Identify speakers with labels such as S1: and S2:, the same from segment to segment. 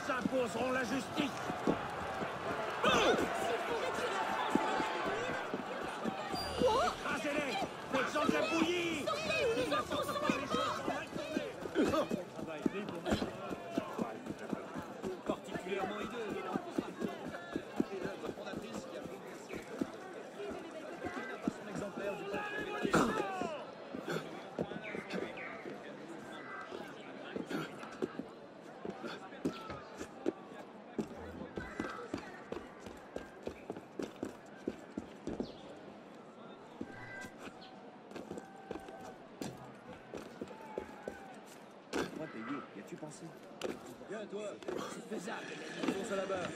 S1: Tous imposeront la justice. Écrasez-les! Faites-en de la bouillie! Ils ne sortent pas, les choses sont mal tournées! Travail fait pour moi. Particulièrement hideux.
S2: Y-tu pensé?
S1: Viens, toi!
S2: C'est faisable.
S1: Fonce à la barre.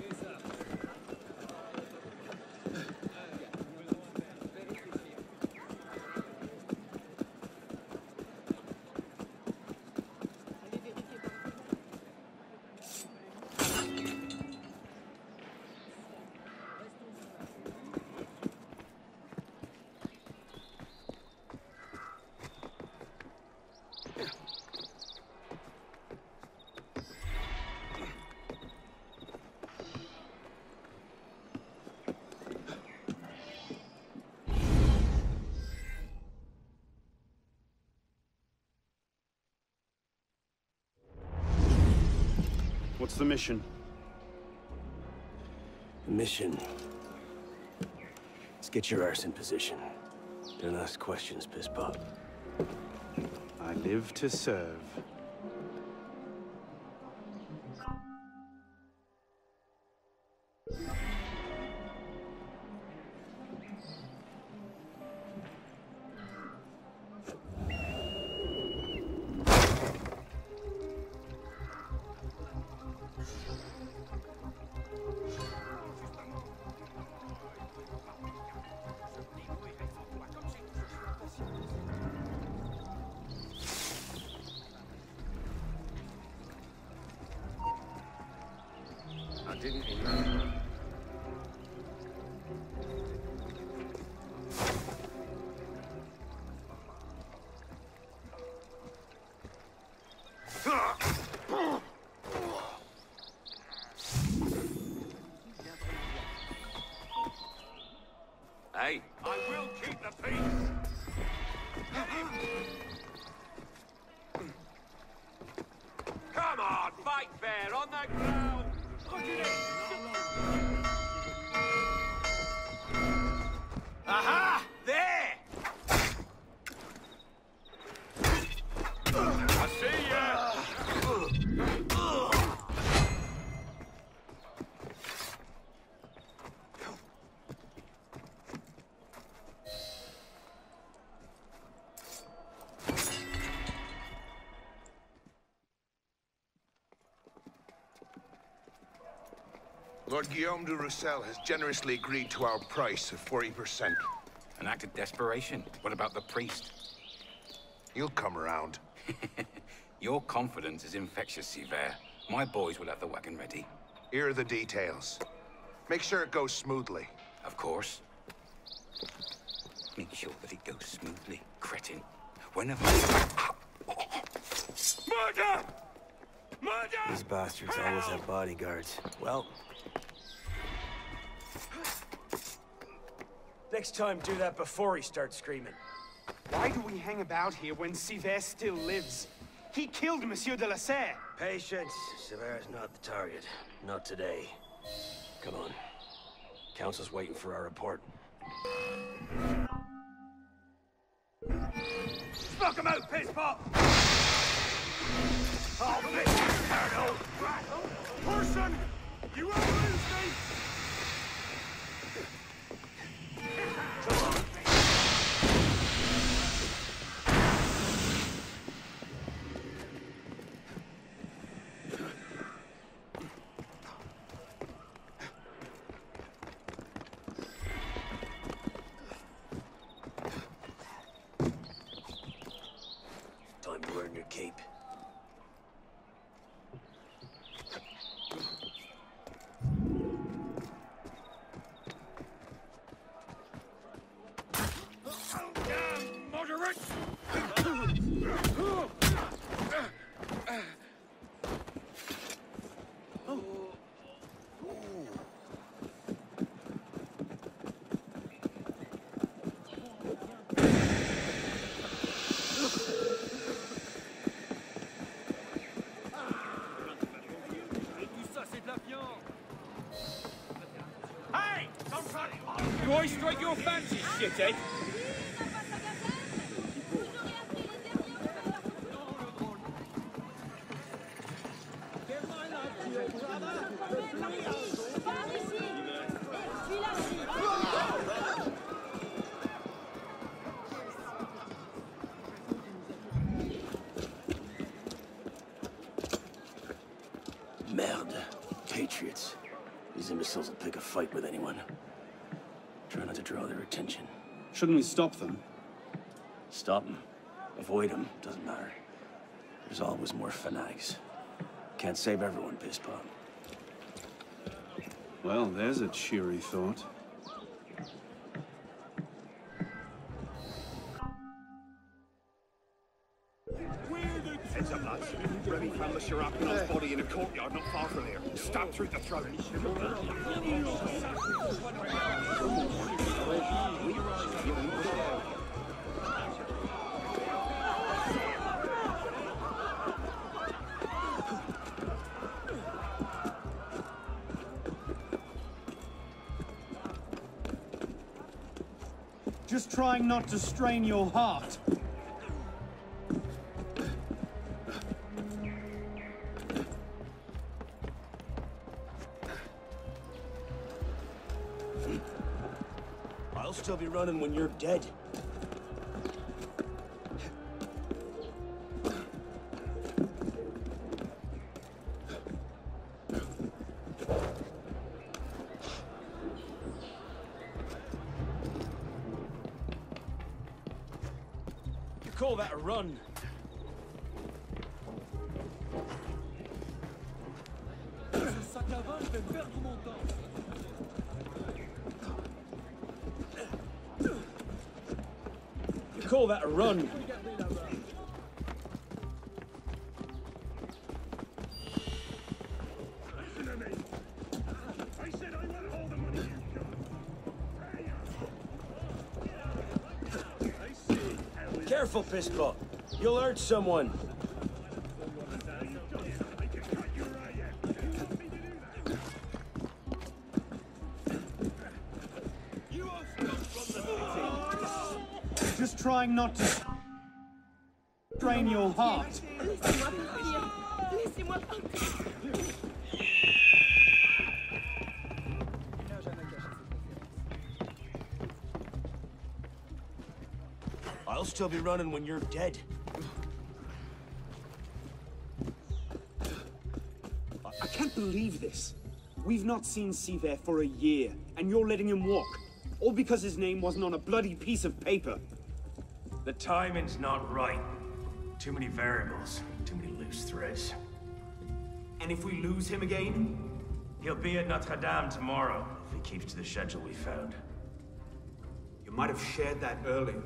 S3: What's the mission?
S2: The mission. Let's get your arse in position. Don't ask questions, piss pop.
S3: I live to serve.
S1: Hey, I will keep the peace! Come on, fight fair, on the ground! Aha! There! I see ya!
S4: Lord Guillaume de Roussel has generously agreed to our price of 40%.
S5: An act of desperation? What about the priest?
S4: He'll come around.
S5: Your confidence is infectious, Sivert. My boys will have the wagon ready.
S4: Here are the details. Make sure it goes smoothly.
S5: Of course. Make sure that it goes smoothly, cretin. When have I...
S1: Murder! Murder!
S2: These bastards always have bodyguards. Well... next time, do that before he starts screaming.
S6: Why do we hang about here when Sivert still lives? He killed Monsieur de la Serre.
S2: Patience. Sivert's not the target. Not today. Come on. Council's waiting for our report.
S1: Smoke him out, piss pop! Oh, Colonel! Person! You won't lose me!
S2: Time to earn your keep.
S1: I strike your fancy, shithead?
S2: Merde. Patriots. These imbeciles will pick a fight with anyone. Try not to draw their attention.
S3: Shouldn't we stop them?
S2: Stop them. Avoid them. Doesn't matter. There's always more fanatics. Can't save everyone, Pisspot.
S3: Well, there's a cheery thought.
S1: Heads up, lads. Remy found the Sharapnel's body in a courtyard not far from here. Stabbed through the throat.
S6: Just trying not to strain your heart.
S2: I'll still be running when you're dead.
S1: You call that a run? You call that a run?
S2: Careful, Pisspot. You'll hurt someone.
S6: Just trying not to strain your heart.
S2: I'll still be running when you're dead.
S6: I can't believe this. We've not seen Seaver for a year, and you're letting him walk. All because his name wasn't on a bloody piece of paper.
S2: The timing's not right. Too many variables, too many loose threads.
S6: And if we lose him again?
S2: He'll be at Notre Dame tomorrow, if he keeps to the schedule we found.
S6: You might have shared that earlier.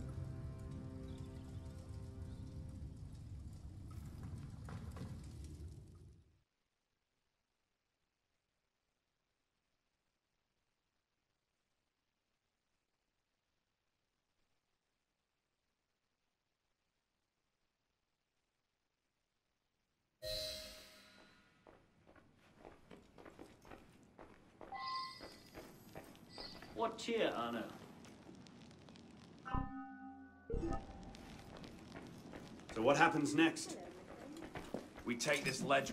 S7: What cheer, Arno?
S6: So what happens next?
S2: We take this ledger.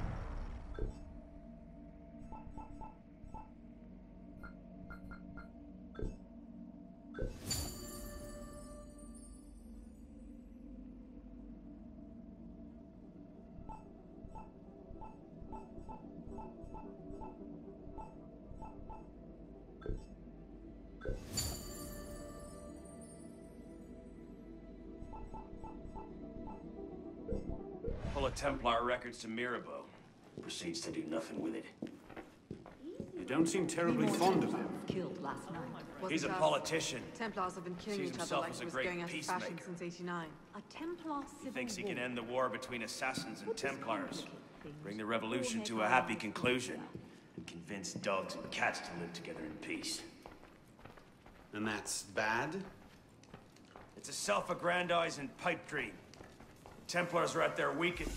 S2: Pull a Templar records to Mirabeau. Proceeds to do nothing with it.
S6: You don't seem terribly fond of him.
S8: Killed last night.
S2: He's a politician.
S8: Templars have been killing
S2: Sees
S8: each other
S2: himself
S8: like
S2: as
S8: it
S2: a
S8: was
S2: great
S8: going out of fashion
S2: peacemaker.
S8: since '89. A Templar
S2: He
S8: civil
S2: thinks he
S8: war.
S2: can end the war between assassins and
S8: What does
S2: Templars.
S8: complicate things?
S2: Bring the revolution to a happy conclusion. And convince dogs and cats to live together in peace.
S3: And that's bad?
S2: It's a self-aggrandizing pipe dream. Templars are at their weakest.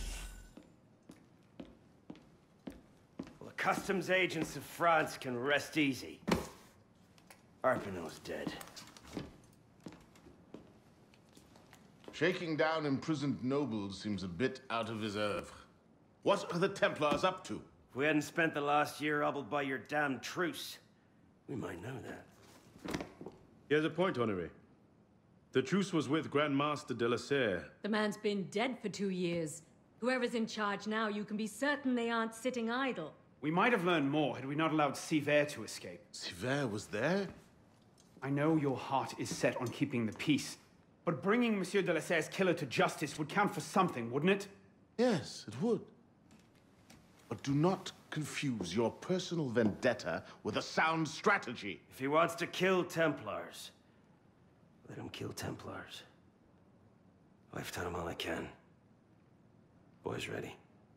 S2: Well, the customs agents of France can rest easy. Arpinon's dead.
S9: Shaking down imprisoned nobles seems a bit out of his oeuvre. What are the Templars up to?
S2: If we hadn't spent the last year hobbled by your damn truce, we might know that.
S10: He has a point, Honoré. The truce was with Grand Master de la Serre.
S11: The man's been dead for 2 years. Whoever's in charge now, you can be certain they aren't sitting idle.
S6: We might have learned more had we not allowed Sivert to escape.
S9: Sivert was there?
S6: I know your heart is set on keeping the peace, but bringing Monsieur de la Serre's killer to justice would count for something, wouldn't it?
S9: Yes, it would. But do not confuse your personal vendetta with a sound strategy.
S2: If he wants to kill Templars, let him kill Templars. I've done him all I can. Boys ready?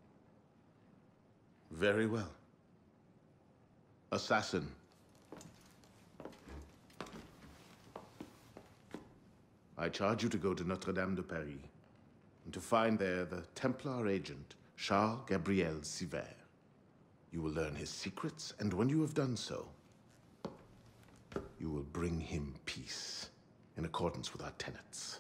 S9: Very well. Assassin. I charge you to go to Notre-Dame de Paris and to find there the Templar agent, Charles Gabriel Sivert. You will learn his secrets, and when you have done so, you will bring him peace in accordance with our tenets.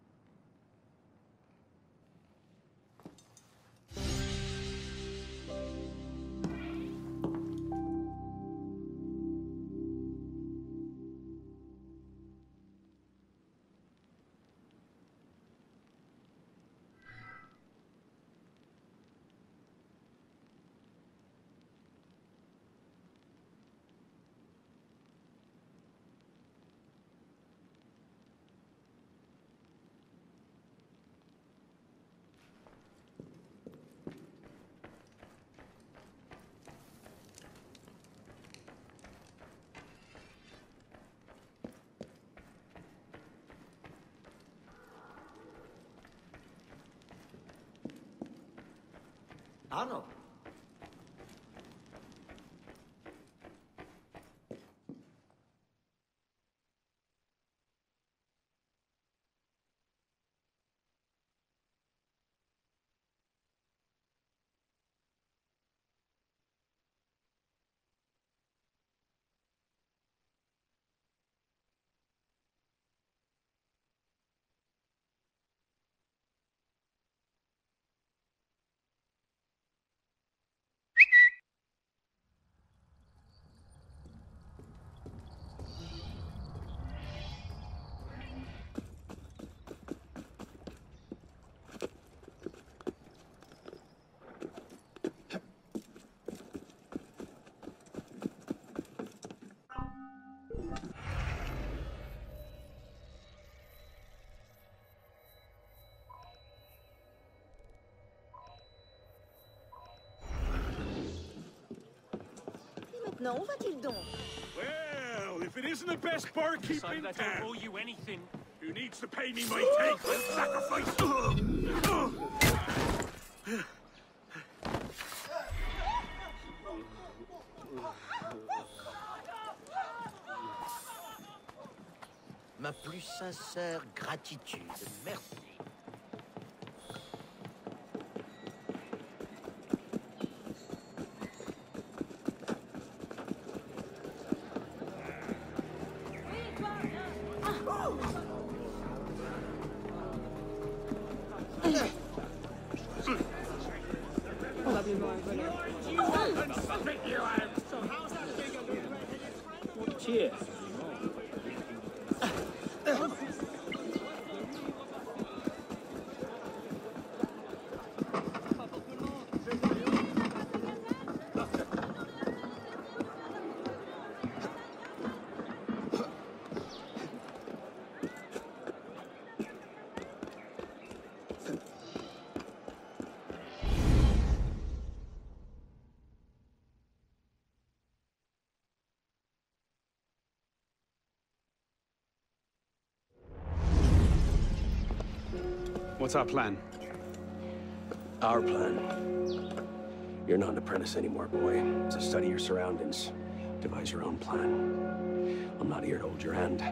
S7: Arno.
S12: Maintenant, où va-t-il donc?
S1: Well, if it isn't the best barkeep in
S7: I
S1: town,
S7: don't owe you anything.
S1: who needs to pay me my take and sacrifice?
S13: Ma plus sincère gratitude. Merci.
S6: Cheers.
S3: What's our plan?
S2: Our plan. You're not an apprentice anymore, boy. So study your surroundings. Devise your own plan. I'm not here to hold your hand.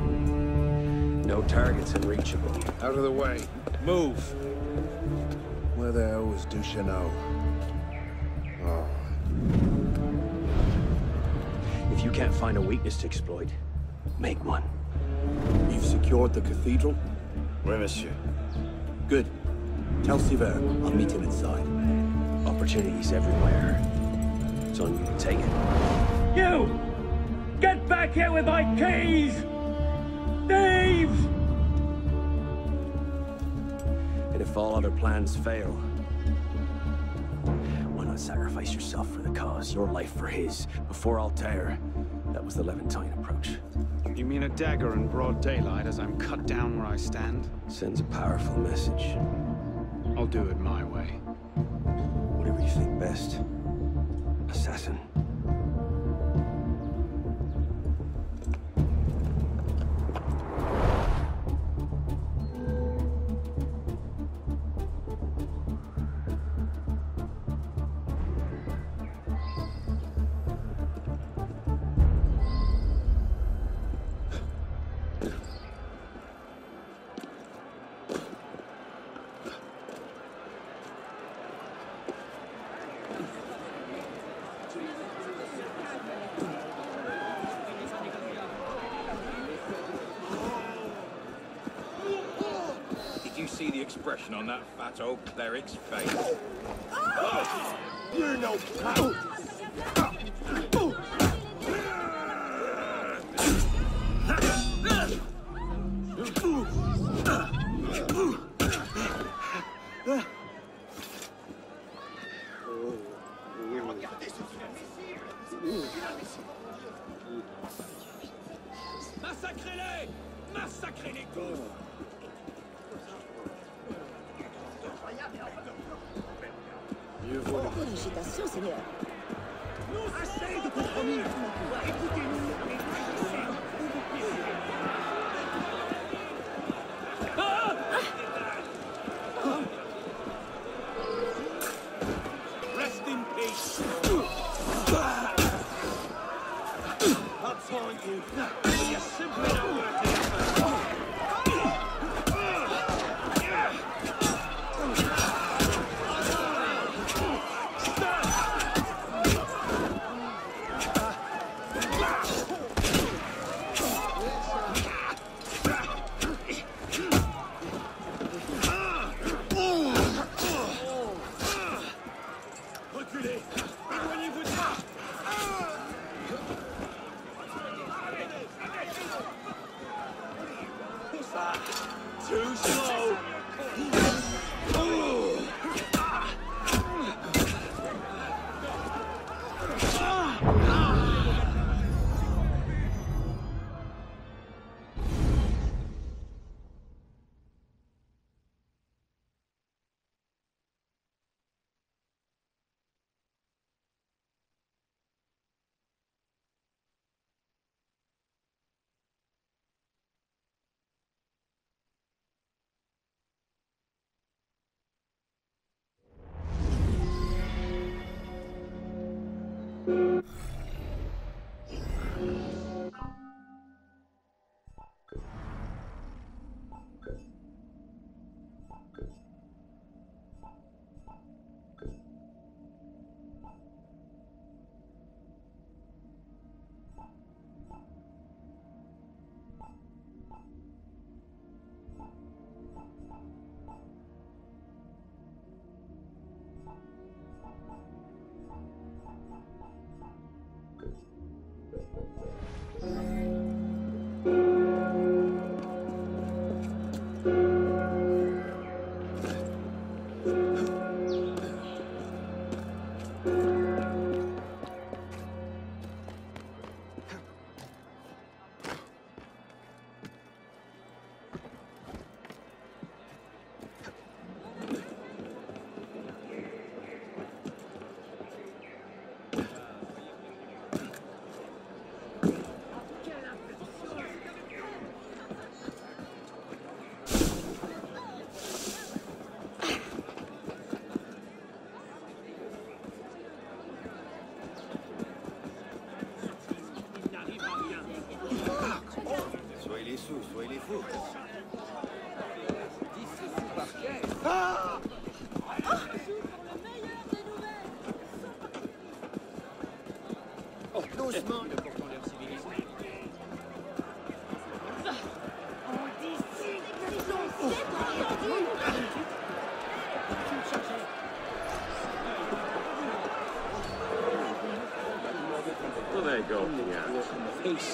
S2: No targets unreachable.
S3: Out of the way. Move.
S14: Where the hell was Duchesneau? Oh.
S2: If you can't find a weakness to exploit, make one.
S14: You've secured the cathedral?
S15: Oui, monsieur.
S14: Good. Tell Sivert I'll meet him inside.
S2: Opportunities everywhere. It's on you to take it.
S1: You! Get back here with my keys! Thieves!
S2: And if all other plans fail, why not sacrifice yourself for the cause, your life for his? Before Altair, that was the Levantine approach.
S3: You mean a dagger in broad daylight as I'm cut down where I stand?
S2: Sends a powerful message.
S3: I'll do it my way.
S2: Whatever you think best, assassin.
S15: See the expression on that fat old cleric's face.
S14: You're no coward!
S1: Massacrez-les! Massacrez-les tous!
S12: Félicitations, Seigneur.
S1: Assez de compromis! Écoutez-nous et rest in peace! I'll taunt you. You're simply not worth it. Too slow.
S15: Soyez les fous. 10 sous par
S13: Oh, doucement.
S10: Well, there you go. Yeah.
S2: Peace.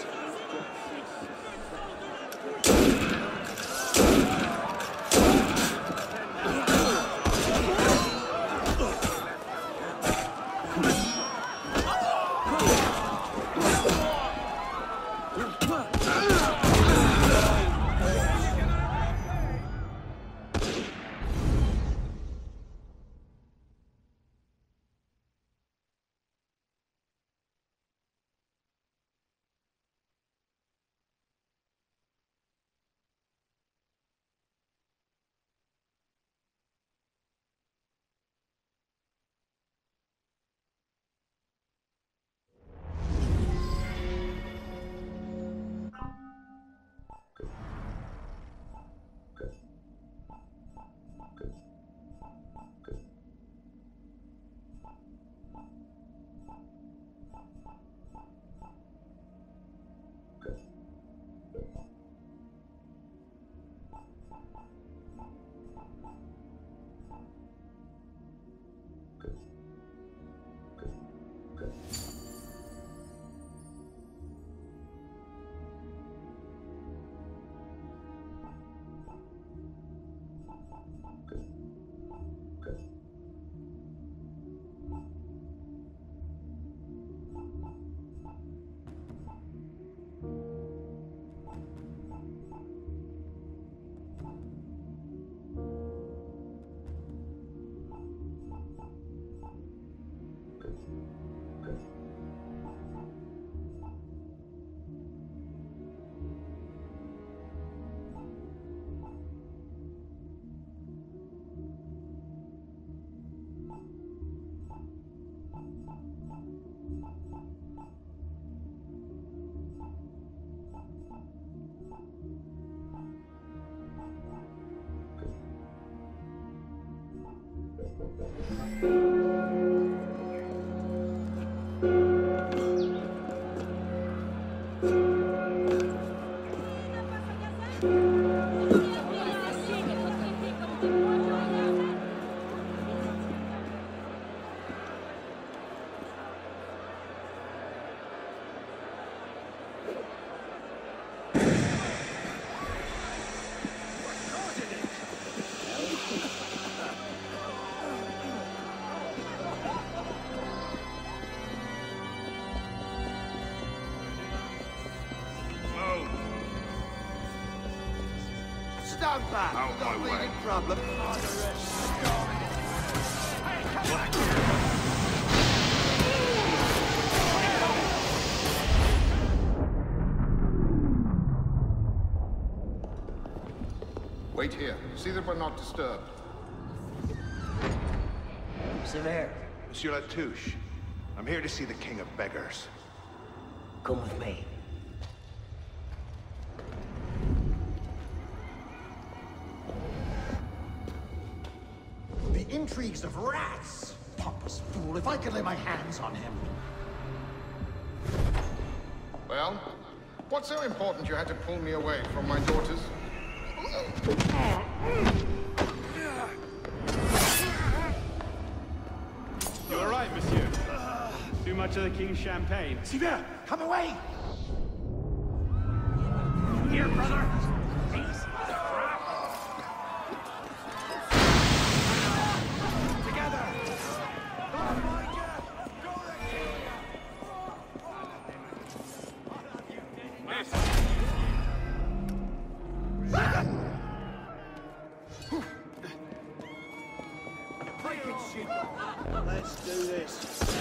S13: Stand back.
S4: Out my way.
S13: Problem.
S4: Wait here. See that we're not disturbed.
S16: Sivert,
S4: Monsieur Latouche, I'm here to see the King of Beggars.
S16: come with me.
S17: The intrigues of rats! Pompous fool, if I could lay my hands on him.
S4: Well, what's so important you had to pull me away from my daughters?
S6: You all right, monsieur? Too much of the king's champagne?
S17: Sivert, come away!
S1: Here, brother.
S6: Let's do this.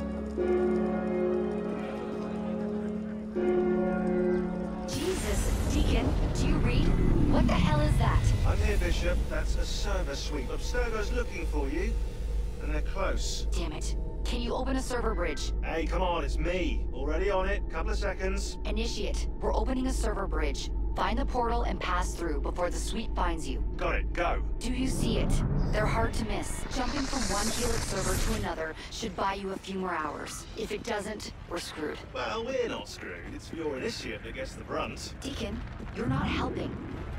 S11: Jesus,
S18: Deacon, do you read? What the hell is that?
S19: I'm here, Bishop. That's a server sweep. Abstergo's looking for you. And they're close.
S18: Damn it. Can you open a server bridge?
S19: Hey, come on, it's me. Already on it. Couple of seconds.
S18: Initiate. We're opening a server bridge. Find the portal and pass through before the sweep finds you.
S19: Got it. Go.
S18: Do you see it? They're hard to miss. Jumping from one Helix server to another should buy you a few more hours. If it doesn't, we're screwed.
S19: Well, we're not screwed. It's your initiate that gets the brunt.
S18: Deacon, you're not helping.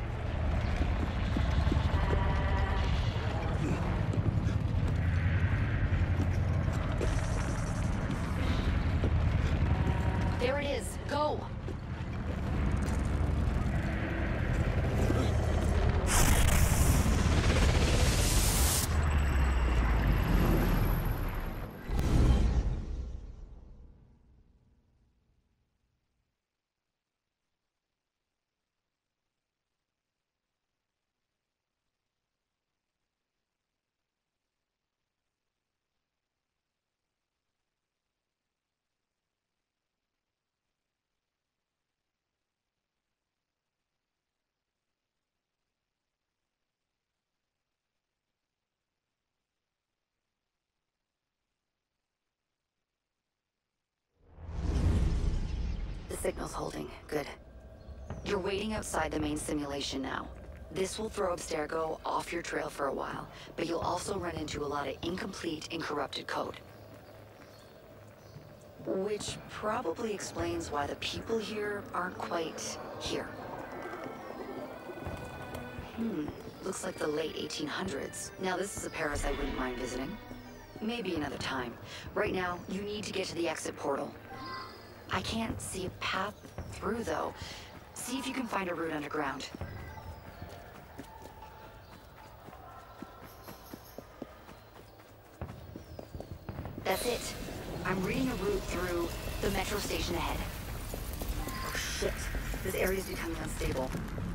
S18: There it is. Go! The signal's holding. Good. You're waiting outside the main simulation now. This will throw Abstergo off your trail for a while, but you'll also run into a lot of incomplete and corrupted code. Which probably explains why the people here aren't quite here. Looks like the late 1800s. Now this is a Paris I wouldn't mind visiting. Maybe another time. Right now, you need to get to the exit portal. I can't see a path through, though. See if you can find a route underground. That's it. I'm reading a route through the metro station ahead. Oh, shit. This area's becoming unstable.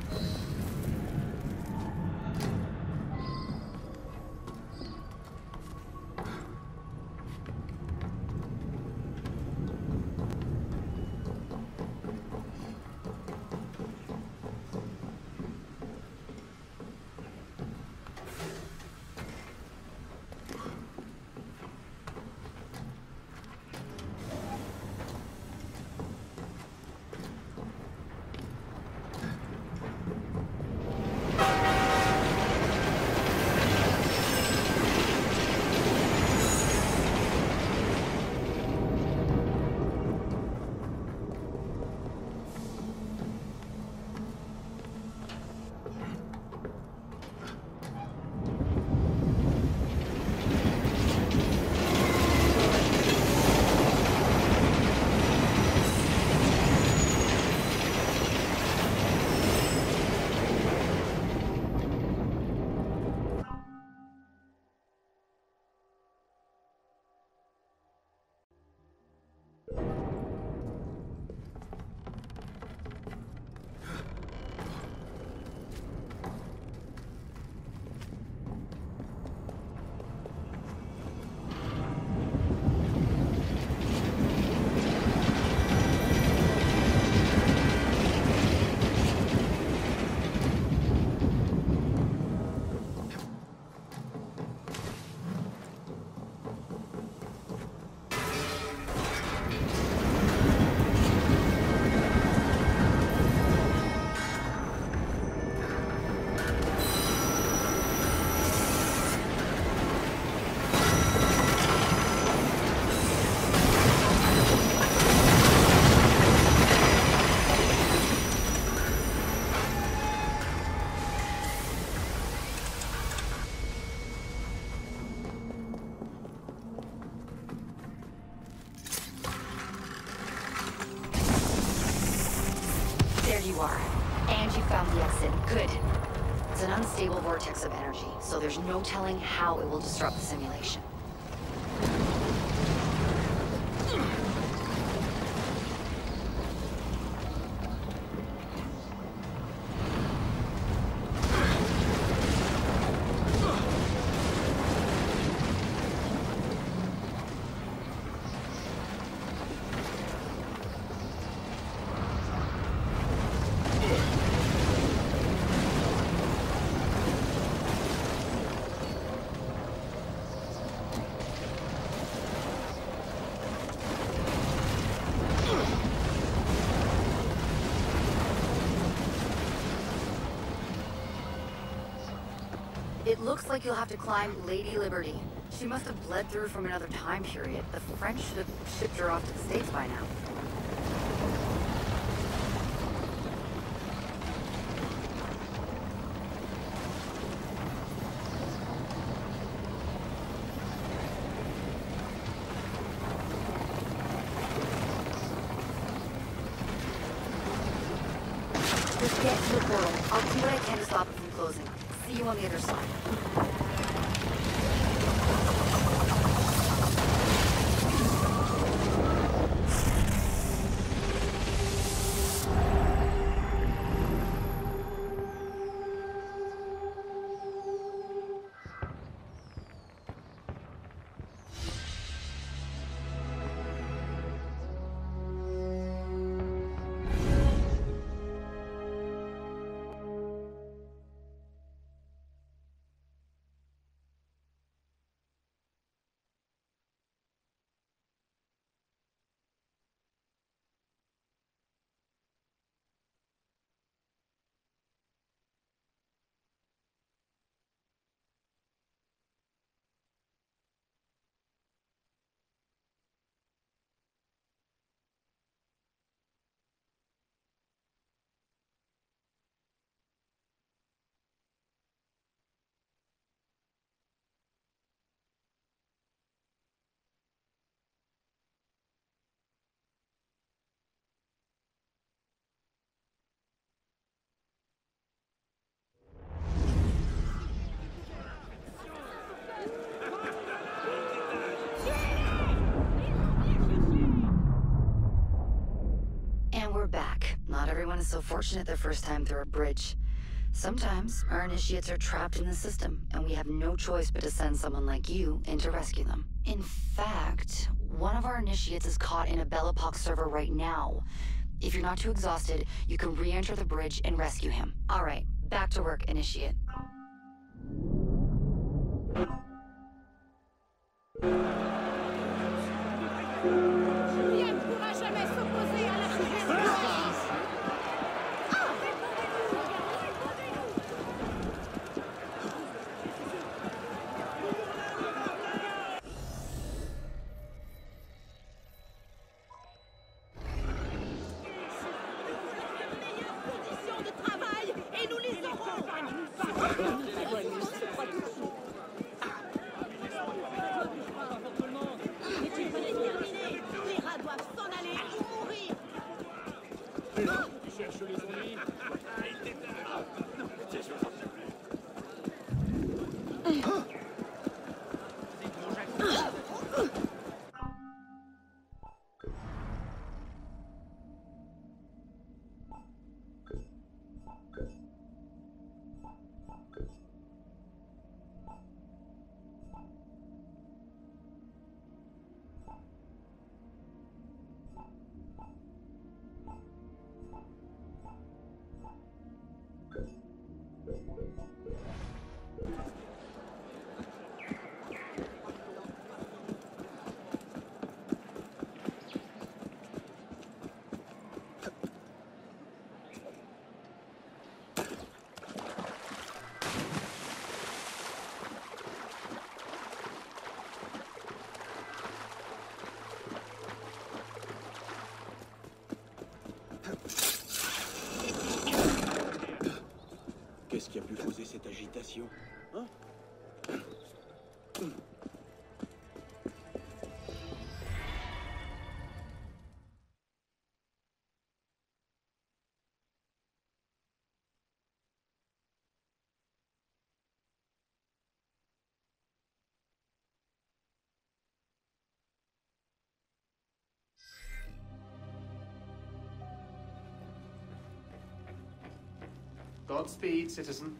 S18: You are. And you found the exit. Good. It's an unstable vortex of energy, so there's no telling how it will disrupt the simulation. It looks like you'll have to climb Lady Liberty. She must have bled through from another time period. The French should have shipped her off to the States by now. Just get to the portal. I'll do what I can to stop it from closing. See you on the other side. Not everyone is so fortunate their first time through a bridge. Sometimes, our initiates are trapped in the system, and we have no choice but to send someone like you in to rescue them. In fact, one of our initiates is caught in a Bellapox server right now. If you're not too exhausted, you can re-enter the bridge and rescue him. Alright, back to work, initiate.
S14: Qu'est-ce qui a pu causer cette agitation, hein?
S20: Godspeed, citizen.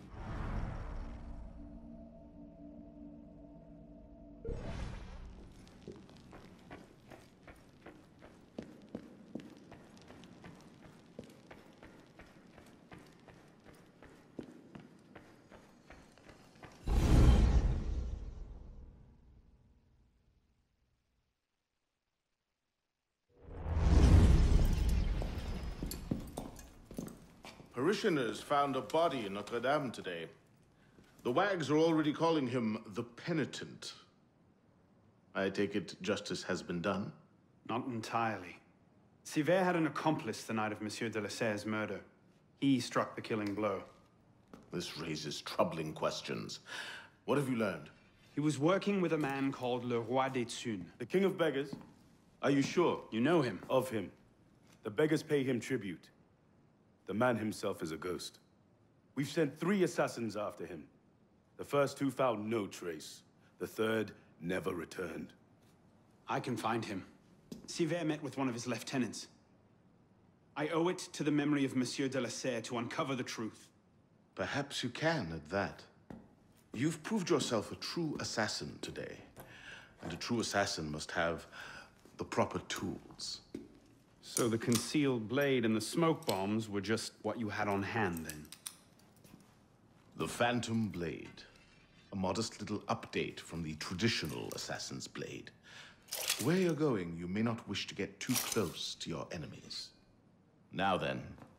S9: Parishioners found a body in Notre Dame today. The wags are already calling him the Penitent. I take it justice has been done?
S6: Not entirely. Sivert had an accomplice the night of Monsieur de la Serre's murder. He struck the killing blow.
S9: This raises troubling questions. What have you learned?
S6: He was working with a man called Le Roi des Thunes.
S10: The King of Beggars? Are you sure?
S6: You know him?
S10: Of him. The beggars pay him tribute. The man himself is a ghost. We've sent 3 assassins after him. The first 2 found no trace. The third never returned.
S6: I can find him. Sivert met with one of his lieutenants. I owe it to the memory of Monsieur de la Serre to uncover the truth.
S9: Perhaps you can at that. You've proved yourself a true assassin today. And a true assassin must have the proper tools.
S6: So the concealed blade and the smoke bombs were just what you had on hand, then?
S9: The Phantom Blade. A modest little update from the traditional assassin's blade. Where you're going, you may not wish to get too close to your enemies. Now then.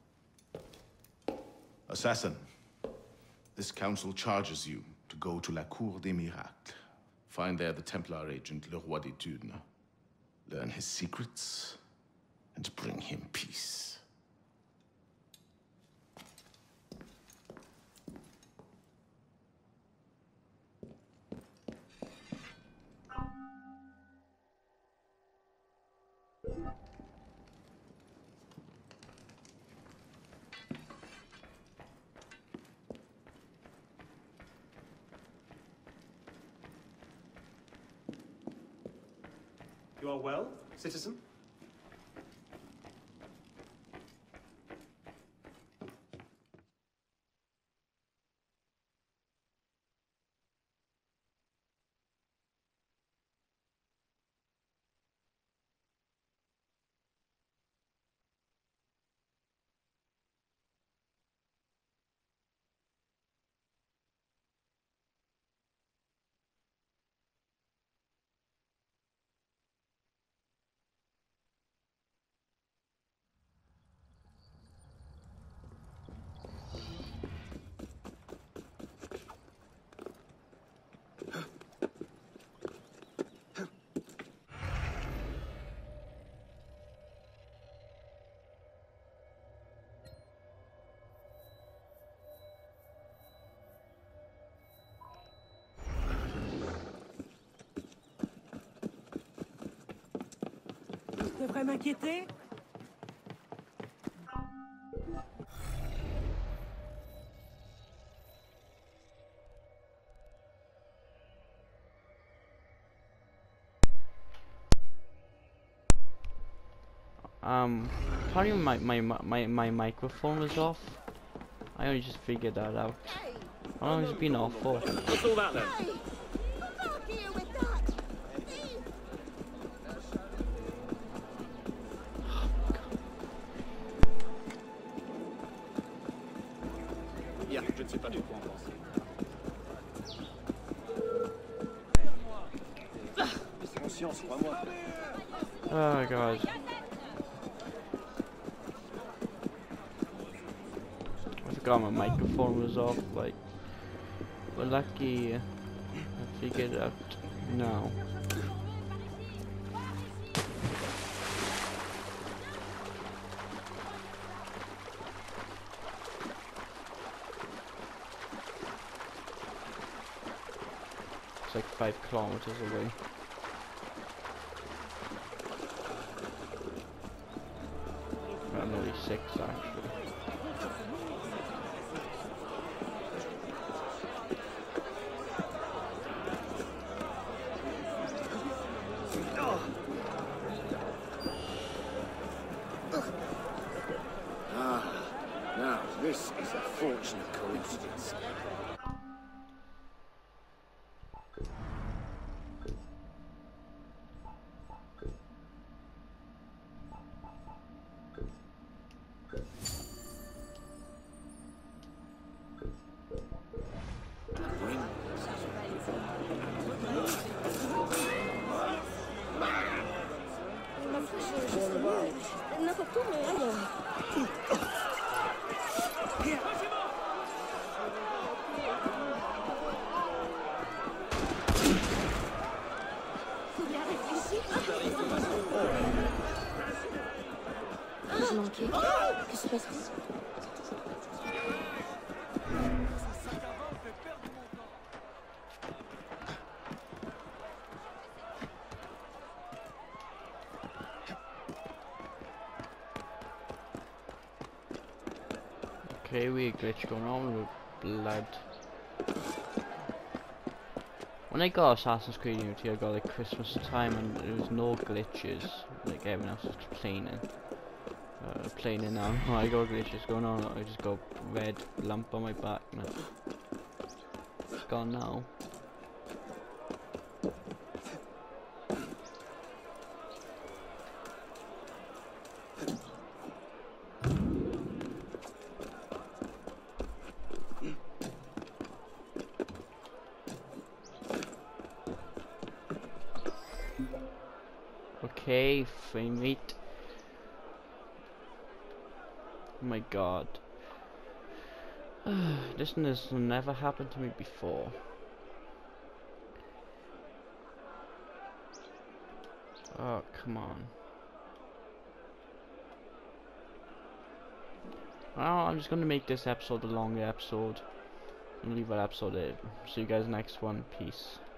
S9: Assassin, this council charges you to go to La Cour des Miracles. Find there the Templar agent, Le Roi des Thunes. Learn his secrets, and bring him peace.
S20: You are well, citizen?
S21: Je devrais m'inquiéter?
S22: Apparently my microphone was off. I only just figured that out. How long has it been off for?
S1: What's all that then? Je ne sais pas du quoi en penser. C'est conscience, crois-moi.
S22: Oh god. I forgot my microphone was off, like, we're lucky I figured it out now. It's like 5 kilometers away. Well, nearly 6 actually.
S13: Now, this is a fortunate coincidence.
S12: manqué. Qu'est-ce qui se passe?
S22: Okay, weird glitch going on with blood. When I got Assassin's Creed Unity, I got like Christmas time and there was no glitches. Like everyone else was complaining. Complaining now. Oh, I got glitches going on. I just got red lump on my back. Man. It's gone now. Okay, frame rate. Oh my god. This has never happened to me before. Oh, come on. Well, I'm just gonna make this episode a longer episode and leave that episode there. See you guys next one. Peace.